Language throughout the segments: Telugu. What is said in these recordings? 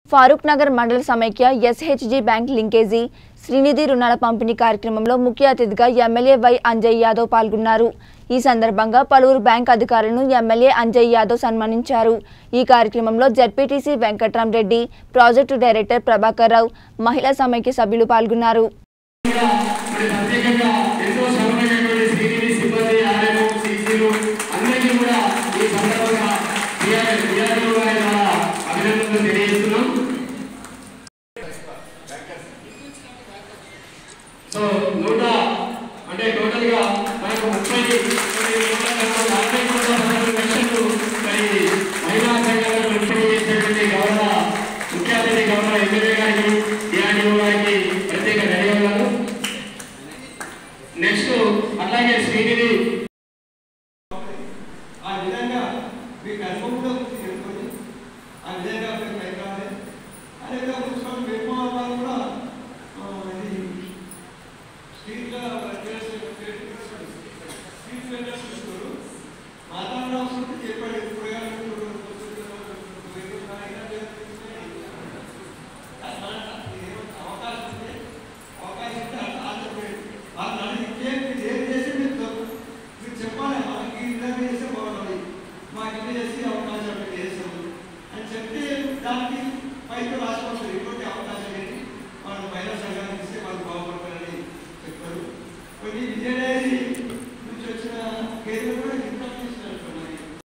ఫారూక్ నగర్ మండల సమైక్య ఎస్హెచ్జి బ్యాంక్ లింకేజీ శ్రీనిధి రుణాల పంపిణీ కార్యక్రమంలో ముఖ్య అతిథిగా ఎమ్మెల్యే వై అంజయ్ యాదవ్ పాల్గొన్నారు. ఈ సందర్భంగా పలువురు బ్యాంక్ అధికారులను ఎమ్మెల్యే అంజయ్ యాదవ్ సన్మానించారు. ఈ కార్యక్రమంలో ZPTC Venkatramareddy, project director Prabhakar Rao, మహిళా సమైక్య సభ్యులు పాల్గొన్నారు. సో నోటా అంటే టోటల్గా మనకు 30 లక్షలు మహిళా సంఘాలను పంపిణీ చేసినటువంటి గౌరవ ముఖ్య అతిథి గౌరవ ఎమ్మెల్యే గారికి, డిఆర్డీఓ గారికి ప్రత్యేక ధన్యవాదాలు. నెక్స్ట్ అట్లాగే శ్రీనిధి ఆ విధంగా మీకు అనుభవంలో తెలుసుకొని ఆ విధంగా పైకి రావాలి. అదేవిధంగా మున్సిపల్ వేపమాలు కూడా స్ట్రీట్ వెండర్స్ మాతాండా చెప్పాడు అవకాశం ఉంది. అవకాశం ఇస్తే వాళ్ళు ఏం చేసి మీరు చెప్పాలి, మాకు ఈ విధంగా చేస్తే బాగుంటుంది, మాకు ఇట్లా చేసి అవకాశం చేస్తాము అని చెప్తే దానికి పైకి రాసుకోవచ్చు. ఇటువంటి అవకాశం ఏంటి వాళ్ళు మహిళా సంఘానికి ఇస్తే వాళ్ళు బాగుపడతారని చెప్పారు. కొన్ని విజయనగరి నుంచి వచ్చిన కేసులు కూడా ఇంట్లో తీసుకున్నట్టున్నాయి.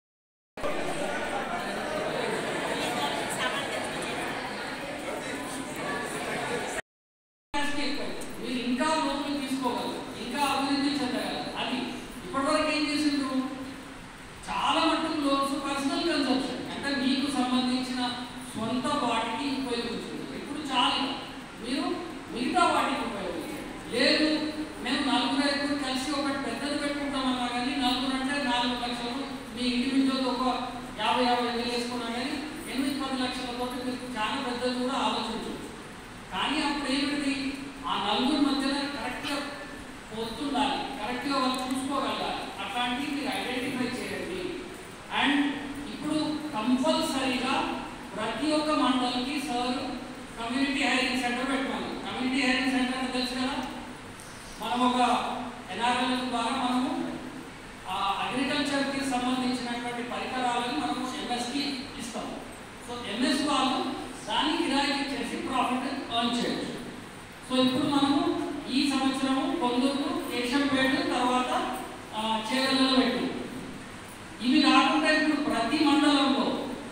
మీరు ఇంకా లోన్లు తీసుకోగలరు, ఇంకా అభివృద్ధి చెందగలరు. అది ఇప్పటివరకు ఏం చేసిండ్రు, చాలా మటుకు లోన్స్ పర్సనల్ కన్సంప్షన్ అంటే మీకు సంబంధించిన సొంత వాటికి ఉపయోగించుకుంటారు. ఇప్పుడు చాలా మీరు మిగతా వాటికి ఉపయోగించారు. లేదు మేము 4 కలిసి ఒకటి పెద్దది పెట్టుకుంటామన్నా కానీ 4 అంటే 4 లక్షలు, మీ ఇండివిజువల్ ఒక 50,000 వేసుకున్నా కానీ 8-10 లక్షలతో మీరు చాలా పెద్దది కూడా ఆలోచించవచ్చు. కానీ అప్పుడు ఏమిటి, ఆ 4 మధ్యన కరెక్ట్గా పోతుండాలి, కరెక్ట్గా వాళ్ళు చూసుకోగలగాలి. అట్లాంటివి మీరు ఐడెంటిఫై చేయండి. అండ్ ఇప్పుడు కంపల్సరీగా ప్రతి ఒక్క మండలికి సార్ కమ్యూనిటీ హైరింగ్ సెంటర్ పెట్టాలి. కమ్యూనిటీ హైరింగ్ సెంటర్ తెలుసు కదా, మనం ఒక ఎన్ఆర్ఎల్ ద్వారా మనము అగ్రికల్చర్కి సంబంధించినటువంటి పరికరాలను మనము ఎంఎస్కి ఇస్తాం. సో ఎంఎస్ వాళ్ళు దాన్ని కిరాయికి ఇచ్చేసి ప్రాఫిట్ ఎర్న్ చేయొచ్చు. సో ఇప్పుడు మనము ఈ సంవత్సరము కొందరు కేశంపేట తర్వాత చేవెళ్ళలో పెట్టు. ఇవి కాకుండా ఇప్పుడు ప్రతి మండలంలో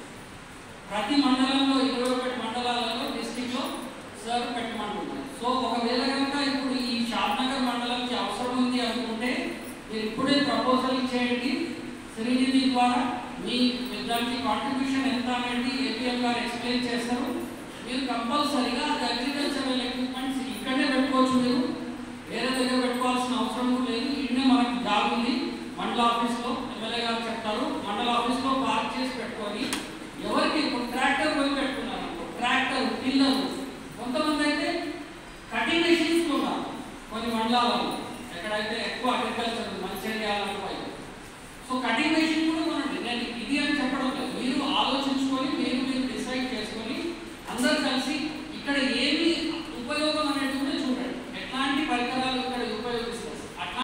21 మండలాలలో డిస్ట్రిక్ట్లో సార్ పెట్టమంటున్నారు. సో ఒకవేళ కనుక ఇప్పుడు ఈ షాద్నగర్ మండలంకి అవసరం ఉంది అనుకుంటే మీరు ఇప్పుడే ప్రపోజల్ చేయండి. శ్రీనిధి ద్వారా మీ దానికి కాంట్రిబ్యూషన్ ఎంత అనేది ఏపీఎం గారు ఎక్స్ప్లెయిన్ చేస్తారు. మీరు కంపల్సరీగా అది అగ్రికల్చరల్ ఎక్విప్మెంట్స్ ఇక్కడే పెట్టుకోవచ్చు. మీరు వేరే దగ్గర పెట్టుకోవాల్సిన అవసరం లేదు. ఇక్కడే మనకి జాబ్ ఉంది మండల ఆఫీస్లో, ఎమ్మెల్యే గారు చెప్తారు. మండల ఆఫీస్లో పార్క్ చేసి పెట్టుకొని ఎవరికి ట్రాక్టర్ పోయి పెట్టుకున్నారు, ట్రాక్టర్ పిల్లలు, కొంతమంది అయితే కటింగ్ మెషిన్స్ ఉన్నారు కొన్ని మండలాలలో ఎక్కడైతే ఎక్కువ agriculture Mancherial. So cutting machine కూడా కొనండి. నేను ఇది అని చెప్పడం లేదు, మీరు ఆలోచించుకొని మీరు డిసైడ్ చేసుకొని అందరు కలిసి ఇక్కడ ఏమి ఉపయోగం అనేది కూడా చూడండి, ఎట్లాంటి పరికరాలు ఇక్కడ ఉపయోగిస్తారు. అట్లా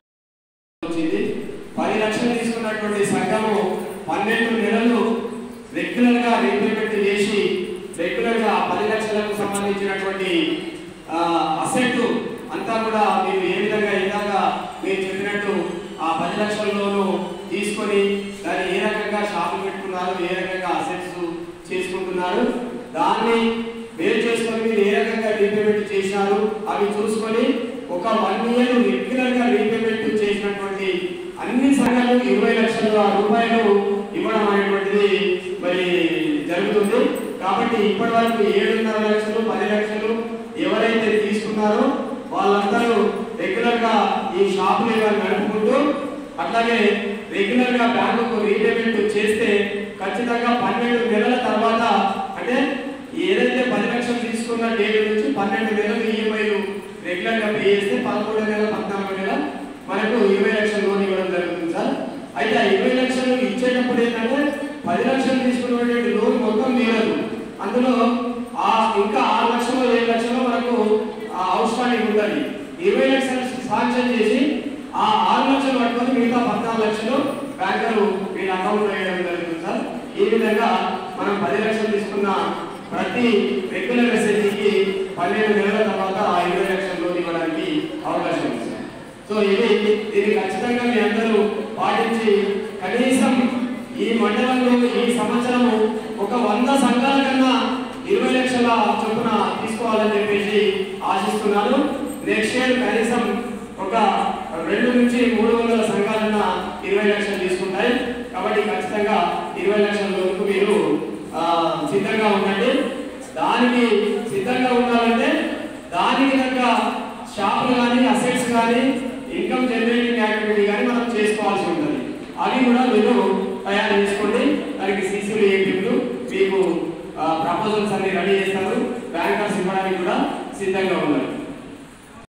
10 లక్షలు తీసుకున్నటువంటి సంఘము 12 నెలలు రెగ్యులర్ గా రీపేమెంట్ చేసి రెగ్యులర్ గా 10 లక్షలకు సంబంధించినటువంటి అసెట్ అంతా కూడా మీరు ఏ విధంగా ఇందాక మీరు చెప్పినట్టు ఆ 10 లక్షల్లోనూ తీసుకొని దాన్ని ఏ రకంగా షాపులు పెట్టుకున్నారు, ఏ రకంగా అసెట్స్ చేసుకుంటున్నారు, దాన్ని వేరు చేసుకొని మీరు ఏ రకంగా రీపేమెంట్ చేసినారు అవి చూసుకొని ఒక 1 ఇయర్ రెగ్యులర్ గా రీపేమెంట్ చేసినటువంటి అన్ని సంఘాలు 20 లక్షల రూపాయలు ఇవ్వడం అనేటువంటిది మరి జరుగుతుంది. కాబట్టి ఇప్పటి వరకు 7.5 లక్షలు 10 లక్షలు ఎవరైతే తీసుకున్నారో వాళ్ళందరూ రెగ్యులర్ గా ఈ షాపులు నడుపుకుంటూ అట్లాగే రెగ్యులర్ గా బ్యాంకుకు రీపేమెంట్ చేస్తే ఖచ్చితంగా 12 నెలల తర్వాత అంటే ఏదైతే 10 లక్షలు తీసుకున్న డేట్ నుంచి 12 నెలలు ఈఎంఐలు రెగ్యులర్ గా పే చేస్తే 13 నెలల 14 నెలల మనకు 20 లక్షల లోన్ ఇవ్వడం జరుగుతుంది సార్. అయితే ఆ 20 లక్షలు ఇచ్చేటప్పుడు ఏంటంటే 10 లక్షలు తీసుకున్నటువంటి లోన్ మొత్తం తీరదు. అందులో 6 ఇంకా 6 లక్షలు 7 లక్షలు మనకు అవుట్ స్టాండింగ్ ఉంటుంది. 20 లక్షలు శాంక్షన్ చేసి ఆ 6 లక్షలు పట్టుకొని మిగతా 14 లక్షలు బ్యాంకరు వీళ్ళ అకౌంట్ వేయడం జరుగుతుంది సార్. ఈ విధంగా మనం 10 లక్షలు తీసుకున్న ప్రతి రెగ్యులర్ ఎస్ఐకి 12 నెలల తర్వాత 20 లక్షల లోన్ ఇవ్వడానికి అవకాశం ఉంది సార్. సో దీన్ని ఖచ్చితంగా మీ అందరూ పాటించి కనీసం ఈ మండలంలో ఈ సంవత్సరము ఒక 100 సంఘాల కన్నా 20 లక్షల చొప్పున తీసుకోవాలని చెప్పేసి ఆశిస్తున్నాను. నెక్స్ట్ ఇయర్ కనీసం ఒక 200 నుంచి 300 సంఘాలన్నా 20 లక్షలు తీసుకుంటాయి. కాబట్టి ఖచ్చితంగా 20 లక్షల లోపు మీరు సిద్ధంగా ఉండండి. దానికి సిద్ధంగా ఉండాలంటే దానికి తగ్గ షాపులు కానీ అసెట్స్ కానీ ఇన్కమ్ జనరేటింగ్ యాక్టివిటీ కానీ మనం చేసుకోవాల్సి ఉంటుంది. అవి కూడా మీరు తయారు చేసుకోండి. దానికి సీసీలు ఏపీలు మీకు ప్రపోజల్స్ అన్ని రెడీ చేస్తారు. బ్యాంకర్స్ ఇవ్వడానికి కూడా సిద్ధంగా ఉన్నారు.